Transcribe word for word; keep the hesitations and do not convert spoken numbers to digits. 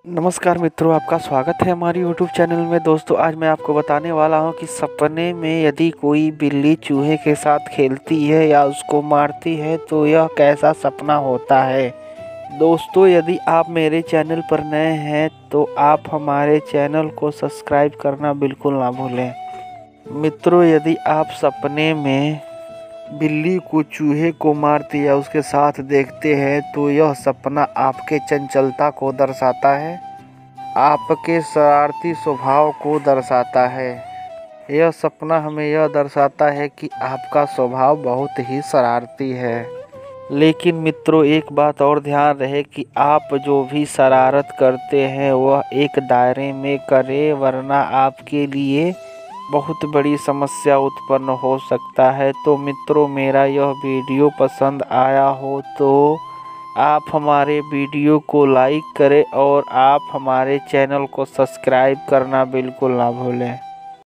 नमस्कार मित्रों, आपका स्वागत है हमारी यूट्यूब चैनल में। दोस्तों, आज मैं आपको बताने वाला हूं कि सपने में यदि कोई बिल्ली चूहे के साथ खेलती है या उसको मारती है तो यह कैसा सपना होता है। दोस्तों, यदि आप मेरे चैनल पर नए हैं तो आप हमारे चैनल को सब्सक्राइब करना बिल्कुल ना भूलें। मित्रों, यदि आप सपने में बिल्ली को चूहे को मारती या उसके साथ देखते हैं तो यह सपना आपके चंचलता को दर्शाता है, आपके शरारती स्वभाव को दर्शाता है। यह सपना हमें यह दर्शाता है कि आपका स्वभाव बहुत ही शरारती है। लेकिन मित्रों, एक बात और ध्यान रहे कि आप जो भी शरारत करते हैं वह एक दायरे में करें, वरना आपके लिए बहुत बड़ी समस्या उत्पन्न हो सकता है। तो मित्रों, मेरा यह वीडियो पसंद आया हो तो आप हमारे वीडियो को लाइक करें और आप हमारे चैनल को सब्सक्राइब करना बिल्कुल ना भूलें।